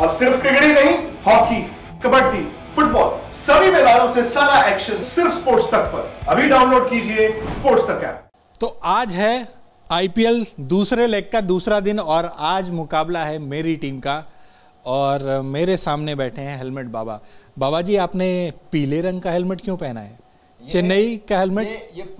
अब सिर्फ क्रिकेट ही नहीं, हॉकी, कबड्डी, फुटबॉल, सभी मैदानों से सारा एक्शन सिर्फ स्पोर्ट्स तक पर। अभी डाउनलोड कीजिए स्पोर्ट्स तक ऐप। तो आज है आईपीएल दूसरे लेग का दूसरा दिन और आज मुकाबला है मेरी टीम का और मेरे सामने बैठे हैं हेलमेट बाबा। बाबा जी, आपने पीले रंग का हेलमेट क्यों पहना है? चेन्नई का हेलमेट? ये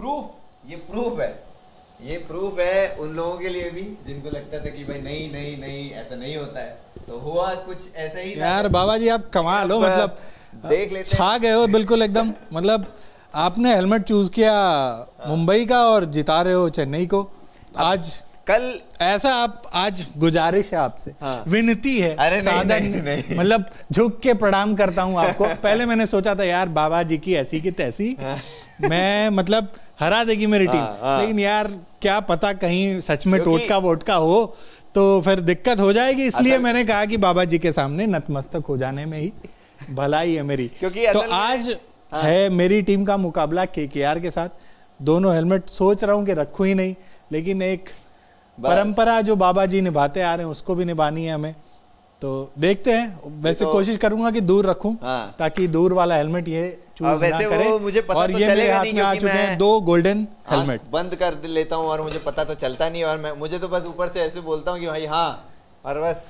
प्रूफ है उन लोगों के लिए भी जिनको लगता था कि भाई नहीं ऐसा नहीं होता है, तो हुआ कुछ ऐसा ही। यार बाबा जी, आप कमाल हो, मतलब देख लेते छा गए हो बिल्कुल एकदम। मतलब आपने हेलमेट चूज किया मुंबई का और जिता रहे हो चेन्नई को। आज कल ऐसा आप आज गुजारिश है आपसे, विनती है, अरे नहीं। मतलब झुक के प्रणाम करता हूं आपको। पहले मैंने सोचा था यार बाबा जी की ऐसी की तैसी मैं मतलब हरा देगी मेरी टीम, लेकिन यार क्या पता कहीं सच में टोटका वोटका हो तो फिर दिक्कत हो जाएगी, इसलिए मैंने कहा कि बाबा जी के सामने नतमस्तक हो जाने में ही भलाई है मेरी। क्योंकि तो आज है मेरी टीम का मुकाबला केकेआर के साथ। दोनों हेलमेट सोच रहा हूं कि रखूं ही नहीं, लेकिन एक परंपरा जो बाबा जी निभाते आ रहे हैं उसको भी निभानी है हमें, तो देखते हैं। वैसे कोशिश करूंगा कि दूर रखूं ताकि दूर वाला हेलमेट ये चूज ना करे। मुझे पता और तो ये मेरे हाथ में आ चुके हैं दो गोल्डन हेलमेट। बंद कर लेता हूं और मुझे पता तो चलता नहीं, और मुझे तो बस ऊपर से ऐसे बोलता हूं कि भाई हाँ, और बस।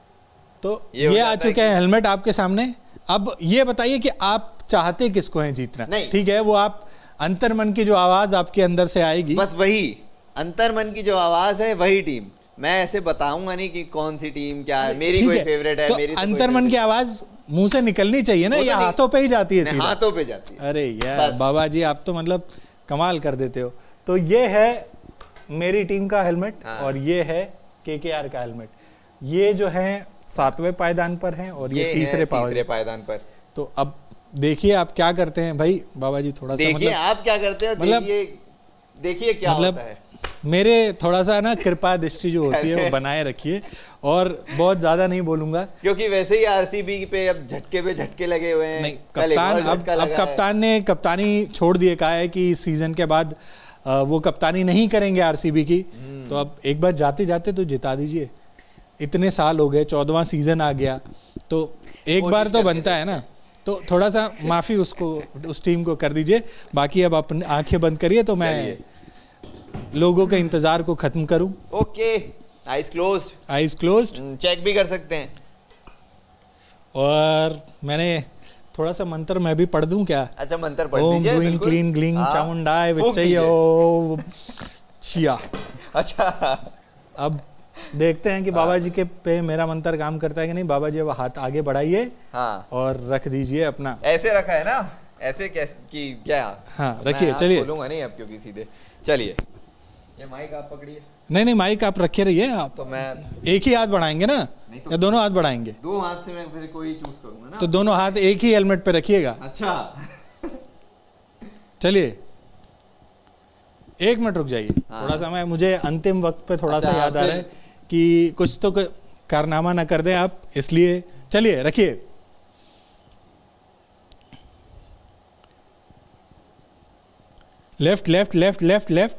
तो ये आ चुके हैं हेलमेट आपके सामने। अब ये बताइए कि आप चाहते किसको हैं जीतना? ठीक है, वो आप अंतर्मन की जो आवाज आपके अंदर से आएगी, बस वही अंतर्मन की जो आवाज है वही टीम। मैं ऐसे बताऊंगा नहीं कि कौन सी टीम क्या है, मेरी कोई फेवरेट है। तो मेरी अंतर्मन की आवाज मुंह से निकलनी चाहिए ना, या हाथों पे ही जाती है? हाथों पे जाती है। अरे यार बाबा जी, आप तो मतलब कमाल कर देते हो। तो ये है मेरी टीम का हेलमेट और ये है केकेआर का हेलमेट। ये जो है 7वें पायदान पर हैं और ये तीसरे पायदान पर। तो अब देखिए आप क्या करते हैं भाई बाबा जी, थोड़ा सा देखिए आप क्या करते हैं, देखिए क्या होता है। मेरे थोड़ा सा ना कृपा दृष्टि जो होती है वो बनाए रखिए, और बहुत ज्यादा नहीं बोलूंगा क्योंकि वैसे ही आरसीबी पे अब झटके पे झटके लगे हुए हैं। नहीं, कप्तान अब कप्तान ने कप्तानी छोड़ दिए, कहा है कि इस सीजन के बाद वो कप्तानी नहीं करेंगे आरसीबी की। तो अब एक बार जाते जाते तो जिता दीजिए। इतने साल हो गए, 14वां सीजन आ गया, तो एक बार तो बनता है ना। तो थोड़ा सा माफी उस टीम को कर दीजिए। बाकी अब अपनी आंखें बंद करिए तो मैं लोगों के इंतजार को खत्म करूं। Okay, eyes closed. चेक भी कर सकते हैं। और मैंने थोड़ा सा मंत्र मैं भी पढ़ दूं क्या? अच्छा, मंत्र पढ़ दीजिए। ओम द्वीं क्लीं ग्लीं चामुंडाय विच्चय ओम शिया। अच्छा, अब देखते हैं कि बाबा जी के पे मेरा मंत्र काम करता है कि नहीं। बाबा जी अब हाथ आगे बढ़ाइए और रख दीजिए अपना। ऐसे रखा है ना, ऐसे कैसे कि क्या? हाँ रखिए, चलिए। बोलूंगा नहीं अब क्योंकि सीधे। चलिए, ये माइक आप पकड़िए। नहीं माइक आप रखे रहिए। आप तो मैं एक ही हाथ बढ़ाएंगे ना, तो या दोनों हाथ बढ़ाएंगे? दो हाथ से मैं फिर कोई चूज करूंगा ना। तो दोनों हाथ एक ही हेलमेट पे रखिएगा। अच्छा चलिए, 1 मिनट रुक जाइए। थोड़ा सा मुझे अंतिम वक्त पे थोड़ा सा याद आ रहा है कि कुछ तो कारनामा ना कर दें आप, इसलिए चलिए रखिए। Left left left left left.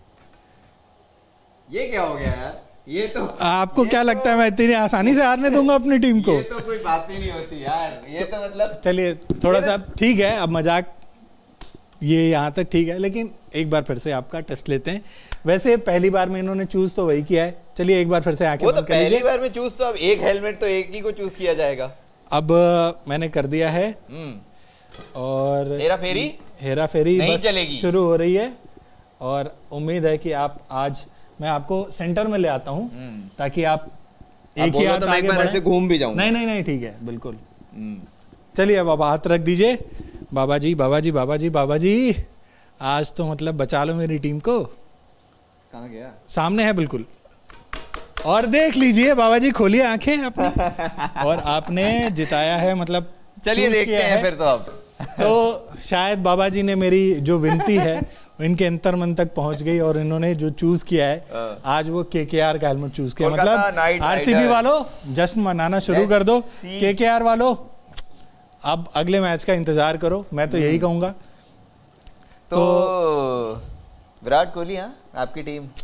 ये क्या हो गया यार? ये तो आपको क्या लगता है मैं इतनी आसानी से हारने दूंगा अपनी टीम को? ये तो कोई बात ही नहीं होती यार। ये तो मतलब चलिए थोड़ा सा ठीक है, अब मजाक ये यहाँ तक ठीक है, लेकिन एक बार फिर से आपका टेस्ट लेते हैं। वैसे पहली बार में इन्होंने चूज तो वही किया है। चलिए एक बार फिर से आंखें बंद कर लीजिए। पहली बार में चूज तो अब एक हेलमेट तो एक ही को चूज किया जाएगा। अब मैंने कर दिया है और हेरा फेरी नहीं बस चलेगी, शुरू हो रही है। और उम्मीद है कि आप आज मैं आपको सेंटर में ले आता हूं ताकि आप एक ही हाथ आगे बढ़ें। ऐसे घूम भी जाऊंगा। नहीं ठीक है, बिल्कुल। चलिए अब आप हाथ रख दीजिए। बाबा जी बाबा जी बाबा जी बाबा जी, आज तो मतलब बचा लो मेरी टीम को। कहाँ गया? सामने है बिल्कुल। और देख लीजिए बाबा जी, खोलिए आंखें अपनी। और आपने जिताया है, मतलब चलिए देखते हैं फिर। तो अब तो शायद बाबा जी ने मेरी जो विनती है इनके अंतर्मन तक पहुंच गई और इन्होंने जो चूज किया है आज वो केकेआर का हेलमेट चूज किया। मतलब आरसीबी वालों जश्न मनाना शुरू कर दो। केकेआर वालों अब अगले मैच का इंतजार करो, मैं तो यही कहूंगा। तो विराट कोहली, हाँ आपकी टीम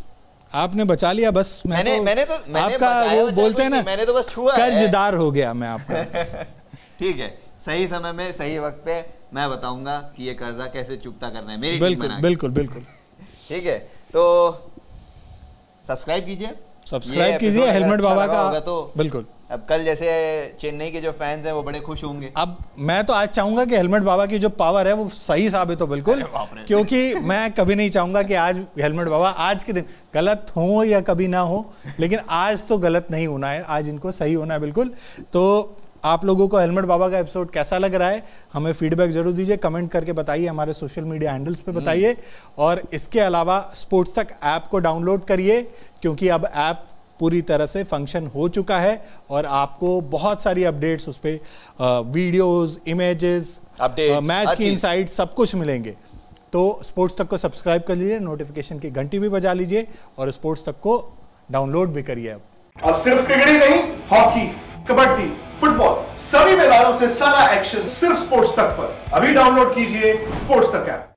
आपने बचा लिया बस। मैंने आपका वो बोलते हैं ना, मैंने तो बस छुआ है। कर्जदार हो गया मैं आपका। ठीक है, सही समय में सही वक्त पे मैं बताऊंगा कि ये कर्जा कैसे चुकता करना है मेरी बिल्कुल बिल्कुल बिल्कुल। ठीक है, तो सब्सक्राइब कीजिए हेलमेट बाबा का। तो बिल्कुल। अब कल जैसे चेन्नई के जो फैंस हैं वो बड़े खुश होंगे। अब मैं तो आज चाहूंगा कि हेलमेट बाबा की जो पावर है वो सही साबित हो, बिल्कुल, क्योंकि मैं कभी नहीं चाहूंगा कि आज हेलमेट बाबा आज के दिन गलत हो या कभी ना हो, लेकिन आज तो गलत नहीं होना है, आज इनको सही होना है बिल्कुल। तो आप लोगों को हेलमेट बाबा का एपिसोड कैसा लग रहा है हमें फीडबैक जरूर दीजिए, कमेंट करके बताइए, हमारे सोशल मीडिया हैंडल्स पे बताइए। और इसके अलावा स्पोर्ट्स तक ऐप को डाउनलोड करिए, क्योंकि अब ऐप पूरी तरह से फंक्शन हो चुका है और आपको बहुत सारी अपडेट्स उस पर, वीडियोस, इमेजेस, मैच की इनसाइट सब कुछ मिलेंगे। तो स्पोर्ट्स तक को सब्सक्राइब कर लीजिए, नोटिफिकेशन की घंटी भी बजा लीजिए और स्पोर्ट्स तक को डाउनलोड भी करिए। अब सिर्फ क्रिकेट ही नहीं, हॉकी, कबड्डी, फुटबॉल, सभी मैदानों से सारा एक्शन सिर्फ स्पोर्ट्स तक पर। अभी डाउनलोड कीजिए स्पोर्ट्स तक ऐप।